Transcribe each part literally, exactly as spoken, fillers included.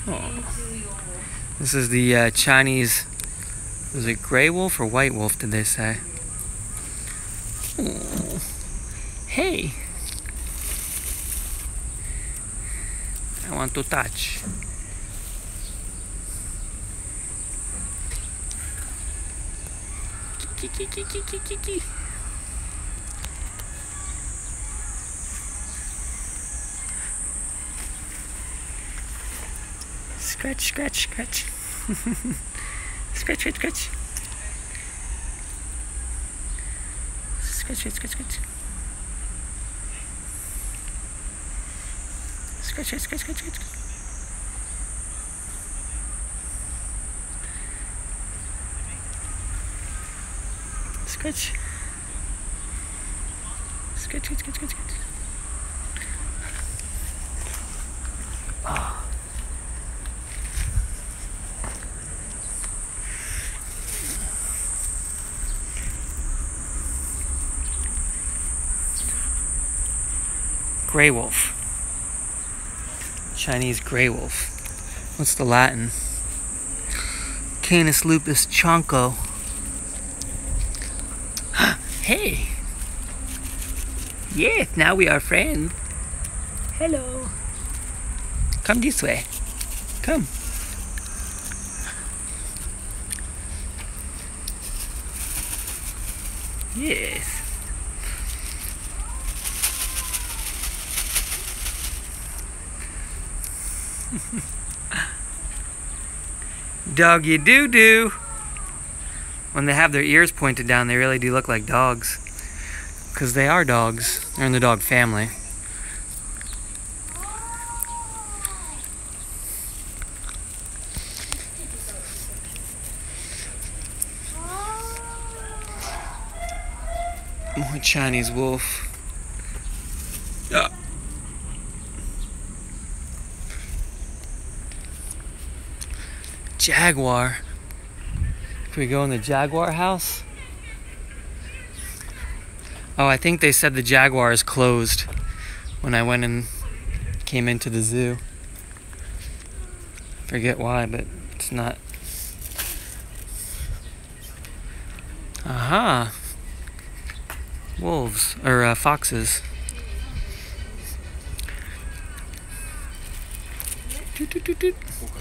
Oh. This is the uh, Chinese, was it gray wolf or white wolf, did they say? Oh. Hey! I want to touch. Kiki, kiki, kiki, kiki. Scratch, scratch, scratch. Scratch, scratch, scratch. Scratch, scratch, scratch, scratch. Scratch, scratch, scratch, scratch, scratch. Scratch. Scratch, scratch, scratch, scratch, scratch. Oh. Gray wolf. Chinese gray wolf. What's the Latin? Canis lupus chonco. Hey! Yes, now we are friends. Hello. Come this way. Come. Yes. Doggy doo doo. When they have their ears pointed down, they really do look like dogs. Because they are dogs. They're in the dog family. More Chinese wolf. Ah. Jaguar. Can we go in the jaguar house? Oh, I think they said the jaguar is closed when I went and came into the zoo. Forget why, but it's not. Aha. Wolves, or uh, foxes. Toot, toot, toot, toot.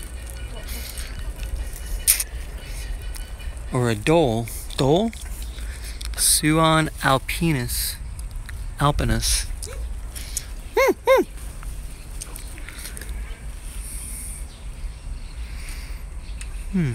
Or a dole. Dole? Suon alpinus. Alpinus. Hmm, hmm. Hmm.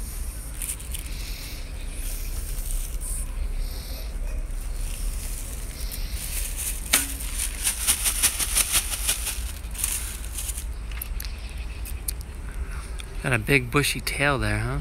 Got a big bushy tail there, huh?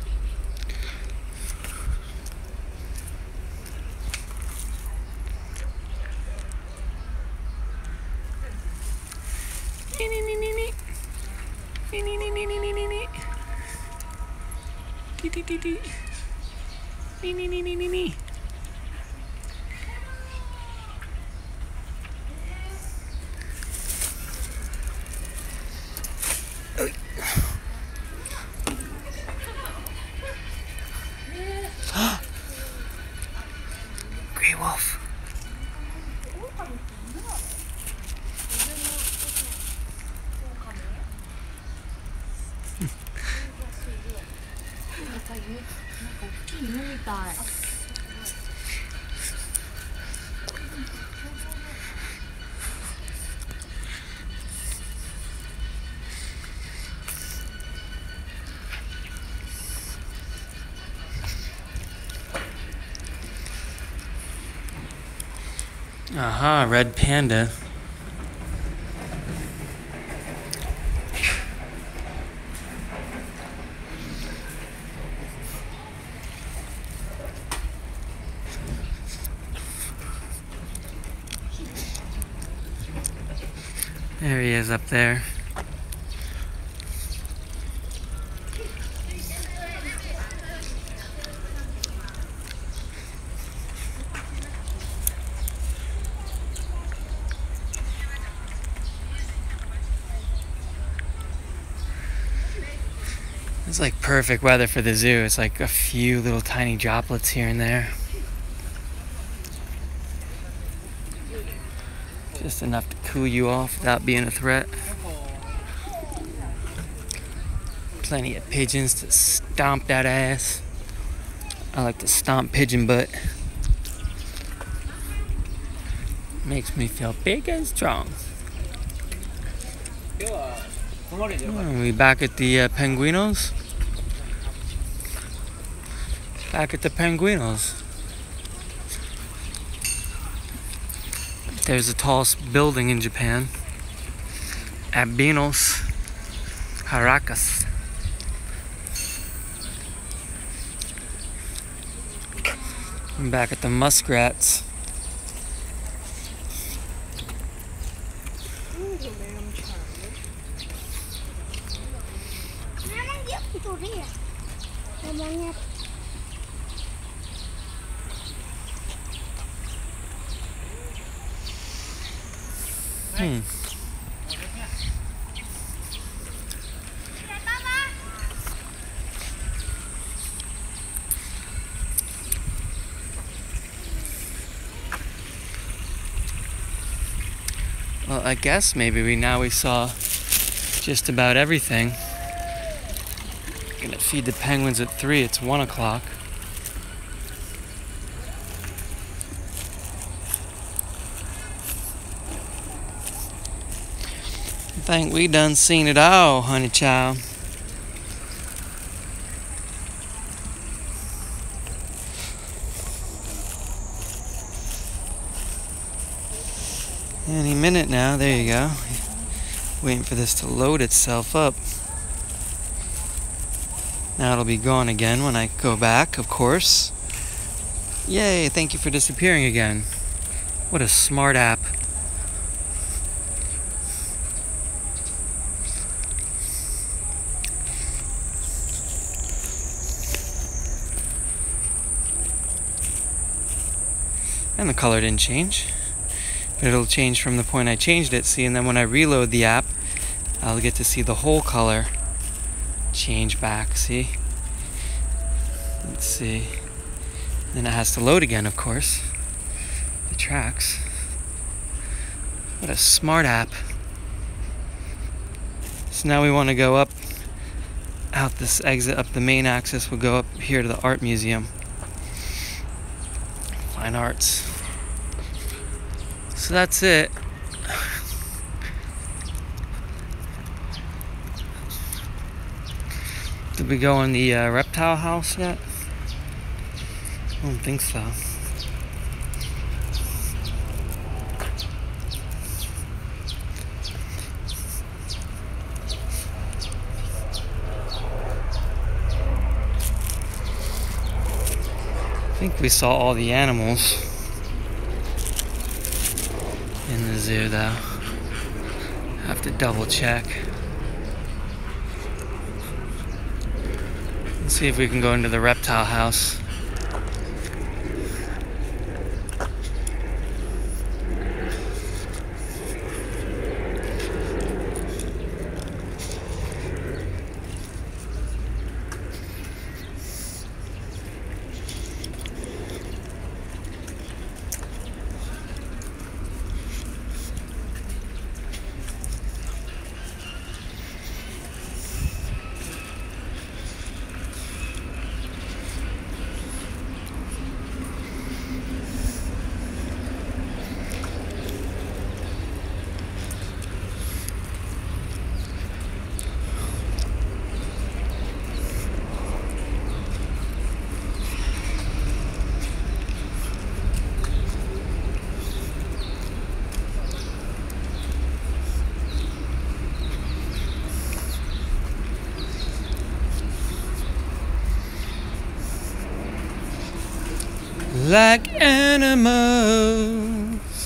Gray wolf. Aha, red panda. There he is up there. It's like perfect weather for the zoo. It's like a few little tiny droplets here and there. Just enough to cool you off without being a threat. Plenty of pigeons to stomp that ass. I like to stomp pigeon butt. Makes me feel big and strong. Oh, we back at the uh, Penguinos. Back at the Penguinos. There's the tallest building in Japan. At Binos, Caracas. I'm back at the muskrats. Hmm. Well, I guess maybe we now we saw just about everything. Gonna feed the penguins at three. It's one o'clock. I think we done seen it all, honey child. Any minute now, there you go. Waiting for this to load itself up. Now it'll be gone again when I go back, of course. Yay, thank you for disappearing again. What a smart app. And the color didn't change. But it'll change from the point I changed it, see, and then when I reload the app, I'll get to see the whole color change back, see? Let's see. Then it has to load again, of course. The tracks. What a smart app. So now we want to go up, out this exit, up the main axis, we'll go up here to the art museum. Fine arts. So that's it. Did we go in the uh, reptile house yet? I don't think so. I think we saw all the animals in the zoo, though. Have to double check. Let's see if we can go into the reptile house. Like animals.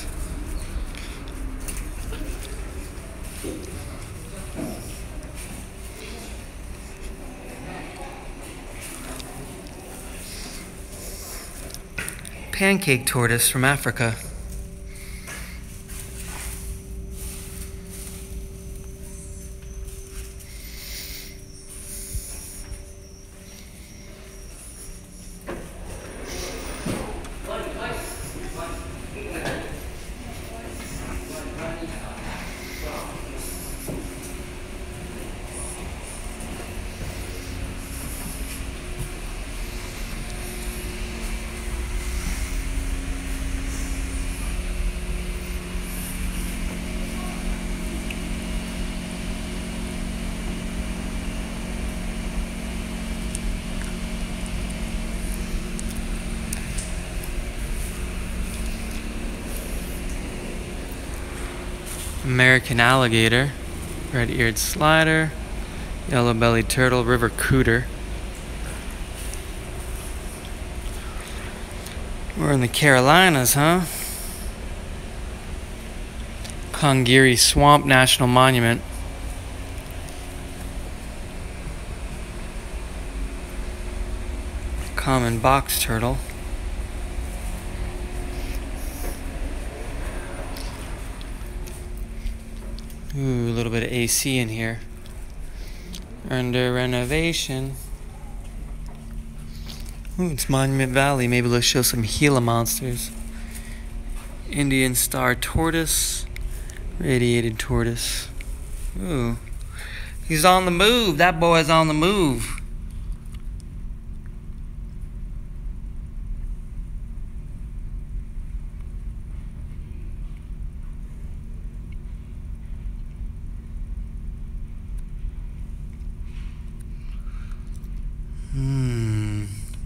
Pancake tortoise from Africa. American alligator, red-eared slider, yellow-bellied turtle, river cooter. We're in the Carolinas, huh? Kongiri Swamp National Monument. Common box turtle. Ooh, a little bit of A C in here. Under renovation. Ooh, it's Monument Valley. Maybe let's show some Gila monsters. Indian star tortoise. Radiated tortoise. Ooh. He's on the move. That boy's on the move. Hmm.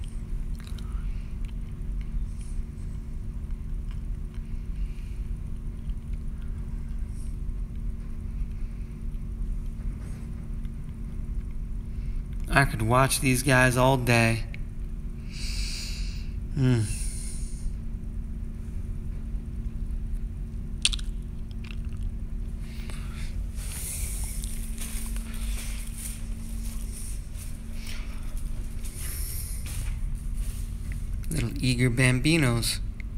I could watch these guys all day. Hmm. Little eager bambinos.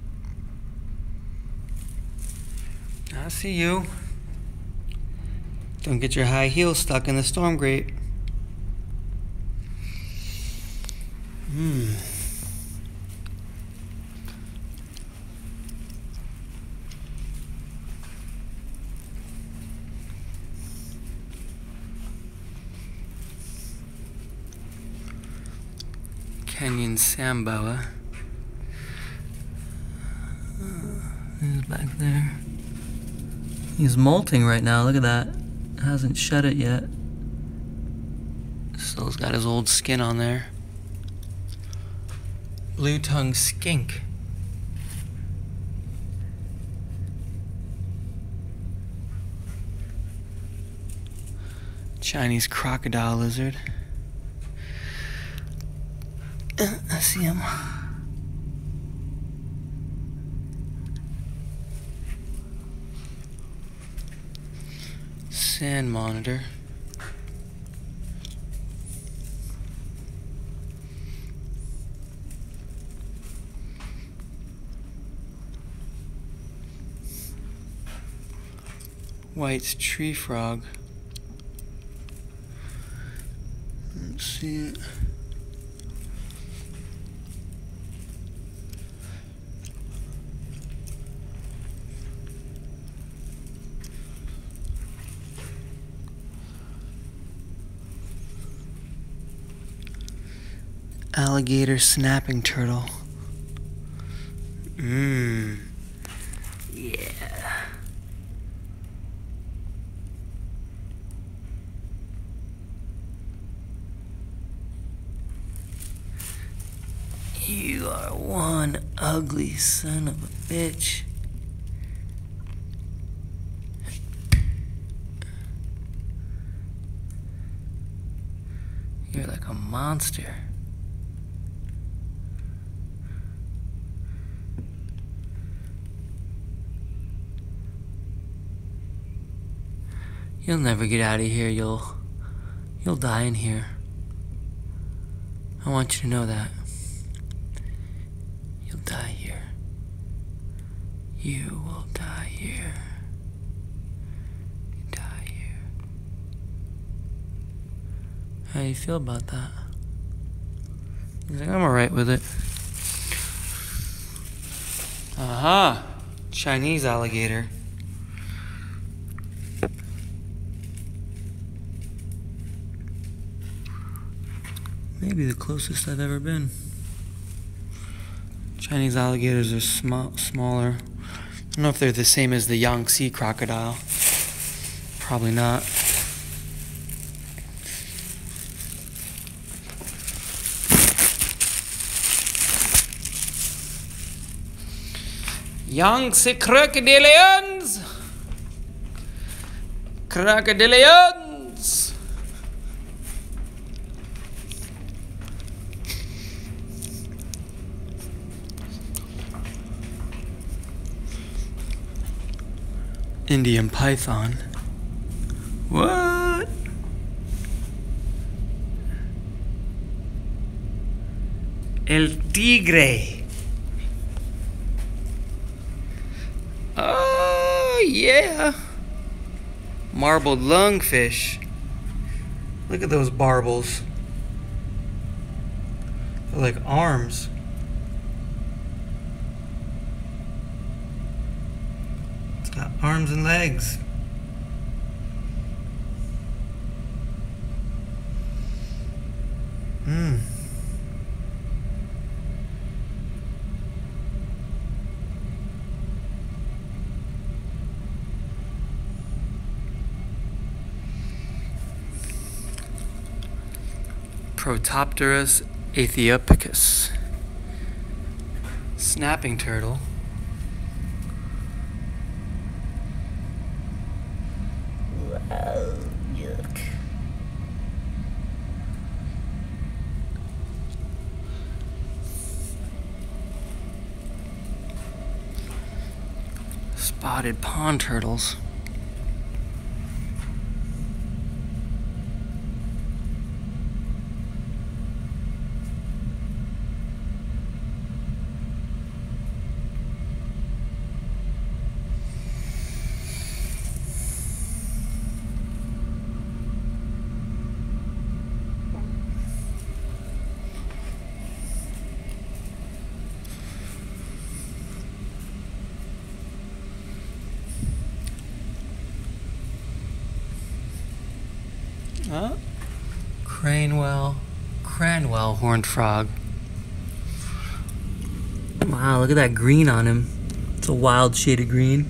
I see you. Don't get your high heels stuck in the storm grate. Hmm. Kenyan samboa. He's back there. He's molting right now. Look at that. Hasn't shed it yet. Still's got his old skin on there. Blue-tongued skink. Chinese crocodile lizard. Uh, I see him. Sand monitor. White's tree frog. Let's see it. Alligator snapping turtle. Mmm. Yeah. You are one ugly son of a bitch. You're like a monster. You'll never get out of here. You'll you'll die in here. I want you to know that. You'll die here. You will die here. You die here. How do you feel about that? He's like, I'm alright with it. Aha! Uh-huh. Chinese alligator. Maybe the closest I've ever been. Chinese alligators are sm smaller. I don't know if they're the same as the Yangtze crocodile. Probably not. Yangtze crocodilians! Crocodilians! Indian python. What? El tigre. Oh, yeah. Marbled lungfish. Look at those barbels. They're like arms. It's got arms and legs. Hmm. Protopterus aethiopicus. Snapping turtle. Wow, yuck. Spotted pond turtles. Huh? Cranewell, Cranwell horned frog. Wow, look at that green on him. It's a wild shade of green.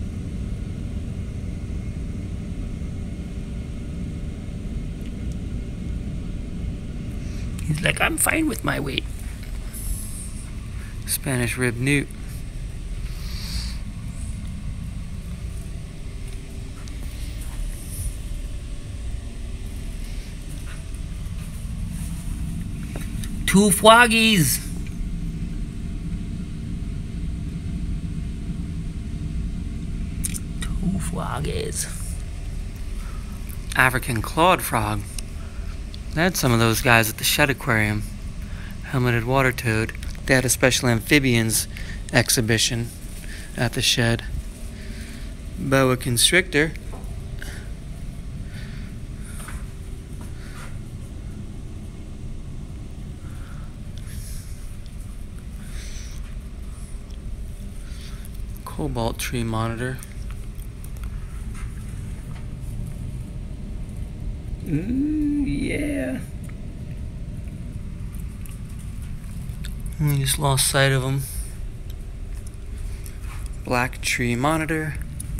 He's like, I'm fine with my weight. Spanish rib newt. Two froggies. Two froggies. African clawed frog. They had some of those guys at the Shed Aquarium. Helmeted water toad. They had a special amphibians exhibition at the Shed. Boa constrictor. Cobalt tree monitor. Ooh, yeah. We just lost sight of him. Black tree monitor.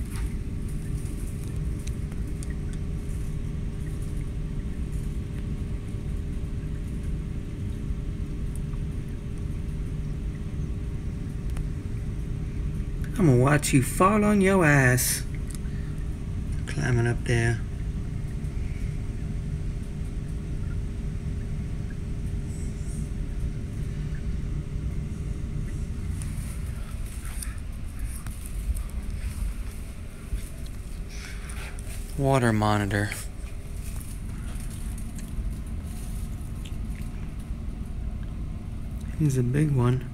I'm gonna watch you fall on your ass. Climbing up there. Water monitor. He's a big one.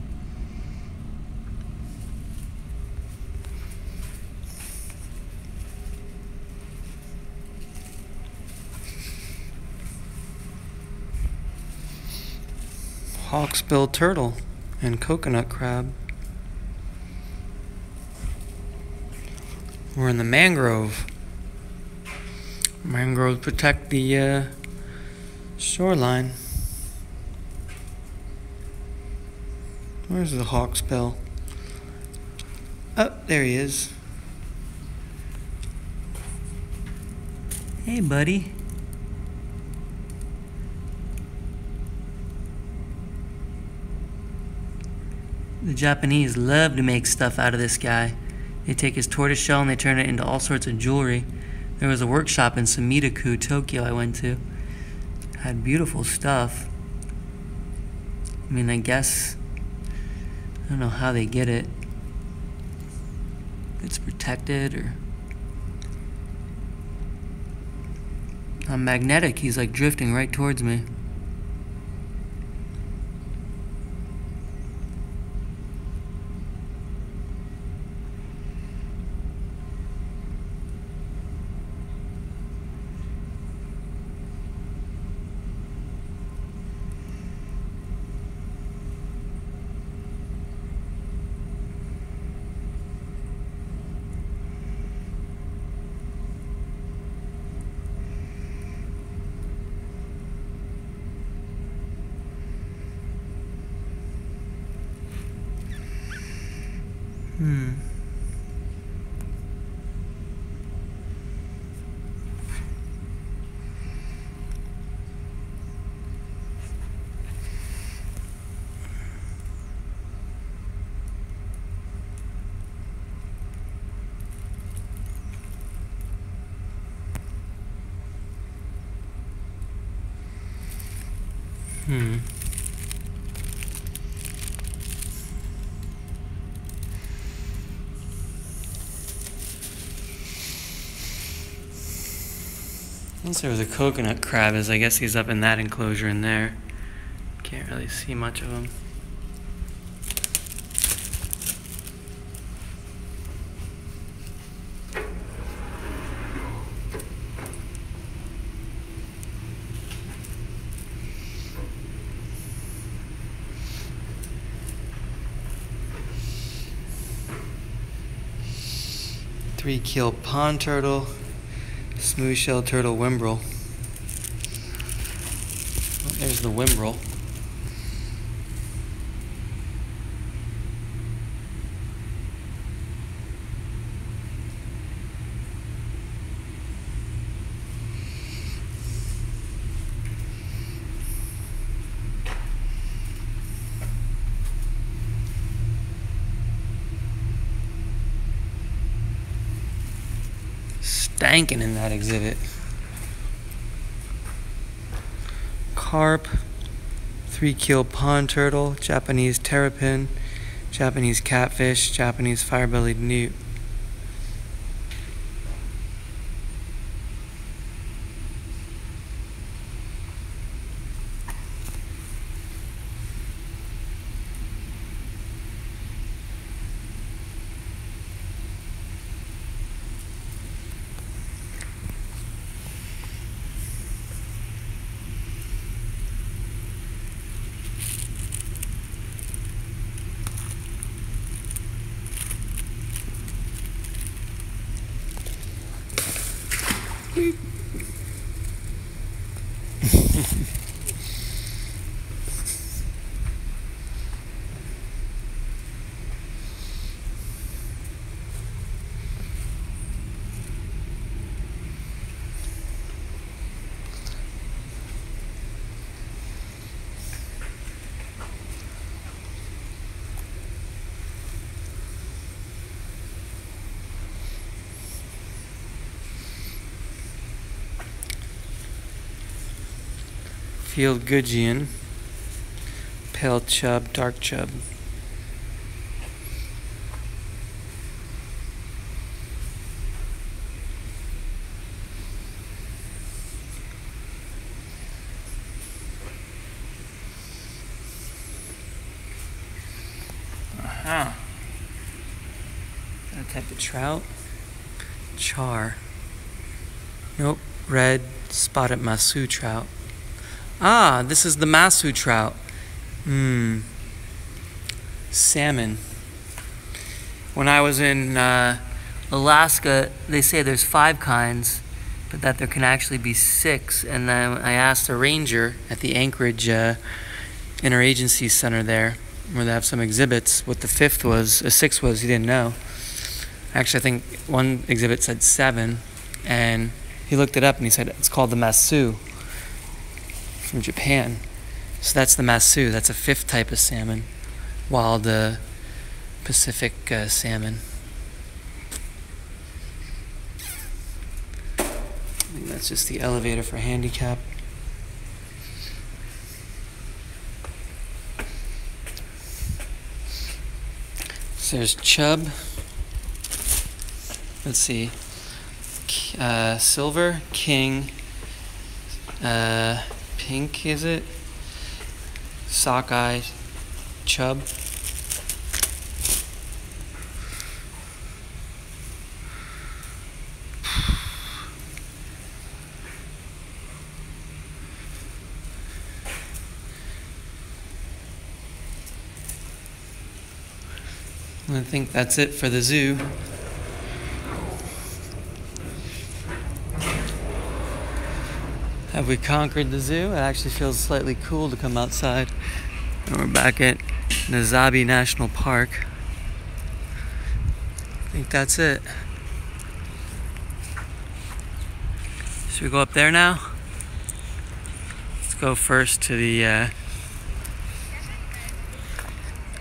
Hawksbill turtle and coconut crab. We're in the mangrove. Mangroves protect the uh, shoreline. Where's the hawksbill? Oh, there he is. Hey, buddy. The Japanese love to make stuff out of this guy. They take his tortoise shell and they turn it into all sorts of jewelry. There was a workshop in Sumida-ku, Tokyo I went to. Had beautiful stuff. I mean, I guess, I don't know how they get it. It's protected or... I'm magnetic, he's like drifting right towards me. Hmm. Hmm. Unless there was a coconut crab, as I guess he's up in that enclosure in there. Can't really see much of him. Three-keel pond turtle, smooth-shelled turtle whimbrel. Oh, there's the whimbrel. Stankin' in that exhibit. Carp, three-keel pond turtle, Japanese terrapin, Japanese catfish, Japanese fire-bellied newt. Field gudgeon, pale chub, dark chub. Uh-huh. That type of trout. Char. Nope, red spotted masu trout. Ah, this is the masu trout. Hmm. Salmon. When I was in uh, Alaska, they say there's five kinds, but that there can actually be six. And then I asked a ranger at the Anchorage uh, Interagency Center there, where they have some exhibits, what the fifth was, a sixth was, he didn't know. Actually, I think one exhibit said seven, and he looked it up and he said it's called the masu. From Japan. So that's the masu. That's a fifth type of salmon, wild uh, Pacific uh, salmon. think that's just the elevator for handicap. So there's Chub. Let's see. Uh, silver, king, uh, pink, is it? Sockeye, Chub. I think that's it for the zoo. Have we conquered the zoo? It actually feels slightly cool to come outside. And we're back at Nazabi National Park. I think that's it. Should we go up there now? Let's go first to the uh,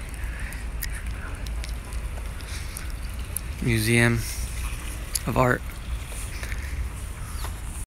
Museum of Art.